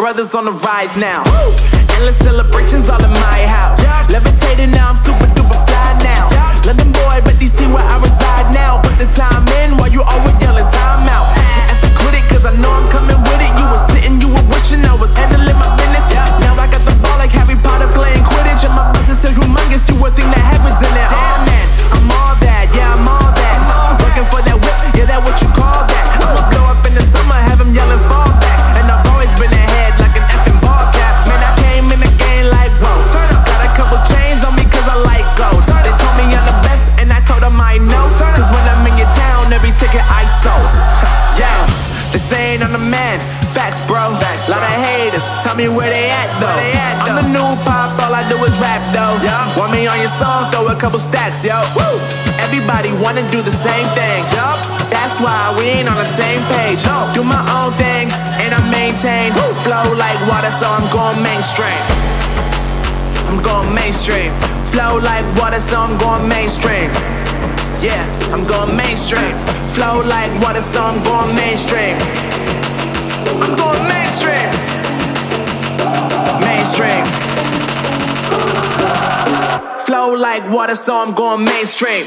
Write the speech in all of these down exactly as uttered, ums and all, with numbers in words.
brothers on the rise now. Woo! Endless celebrations all in my house. Yeah. Levitating now, I'm super duper fly now. Yeah. London boy, but D C where I reside now. Put the time in while you always yelling time out. And for quit it, cause I know I'm coming with it. You were sitting, you were wishing I was handling my business. Yeah. Now I got the ball like Harry Potter playing Quidditch. And my business so humongous, you would think that happens in there. Oh man, I'm all that, yeah, I'm all that. Working for that whip, yeah, that what you call that. I'ma blow up in the summer, have them yelling fall back. And I've always been ahead like an effing ball cap. Man, I came in the game like, whoa. Got a couple chains on me cause I like gold. They told me I'm the best and I told them I know. Cause when I'm in your town, every ticket I sold. Yeah, they saying I'm the man. Facts, bro. Facts, lot of haters. Tell me where they at though. They at, though. I'm the new pop, all I do is rap though. Yeah. Want me on your song? Throw a couple stacks, yo. Woo. Everybody wanna do the same thing. Yup. That's why we ain't on the same page. No. Do my own thing and I maintain. Woo. Flow like water, so I'm going mainstream. I'm going mainstream. Flow like water, so I'm going mainstream. Yeah, I'm going mainstream. Flow like water, so I'm going mainstream. I'm going mainstream. Mainstream. Flow like water, so I'm going mainstream.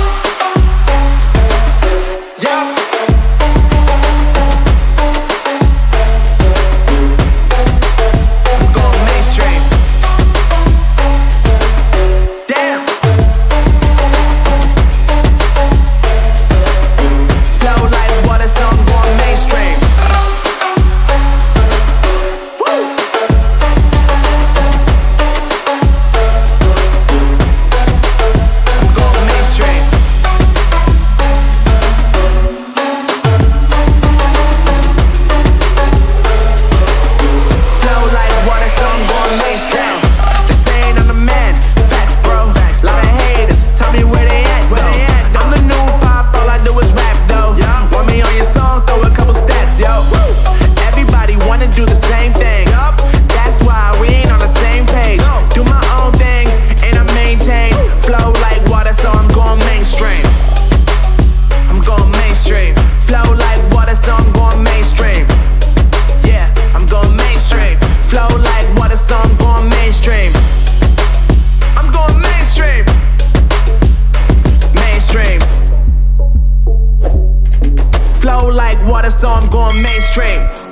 Yeah. Flow like water, so I'm going mainstream.